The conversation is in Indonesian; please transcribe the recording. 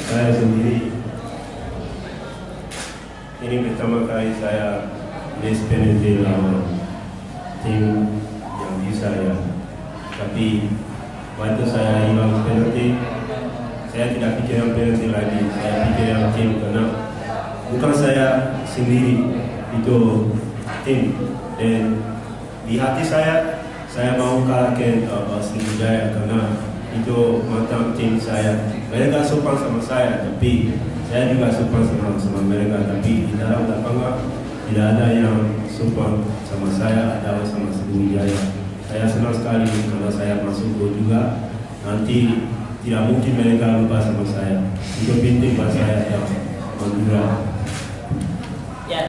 saya sendiri ini pertama kali saya les penalti lawan tim yang bisa ya. Tapi waktu saya hilang penalti, saya tidak pikir yang penalti lagi, saya pikir yang tim karena bukan saya sendiri, itu tim. Dan di hati saya mau kalahkan Sriwijaya karena itu mantan tim saya. Mereka sopan sama saya, tapi saya juga sopan sama mereka. Tapi di dalam lapangan tidak ada yang sopan sama saya atau sama Sriwijaya. Saya senang sekali karena saya masuk gol juga. Nanti tidak mungkin mereka lupa sama saya. Itu penting buat saya, ya, Madura.